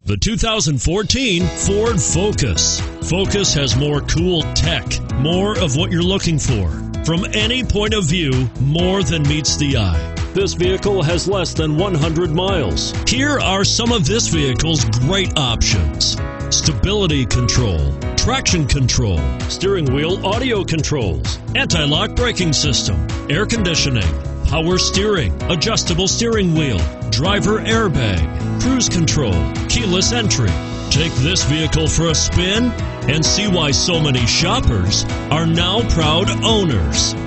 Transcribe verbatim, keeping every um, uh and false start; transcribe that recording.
The two thousand fourteen Ford Focus. Focus has more cool tech, more of what you're looking for. From any point of view, more than meets the eye. This vehicle has less than one hundred miles. Here are some of this vehicle's great options: stability control, traction control, steering wheel audio controls, anti-lock braking system, air conditioning, power steering, adjustable steering wheel, driver airbag, cruise control, keyless entry. Take this vehicle for a spin and see why so many shoppers are now proud owners.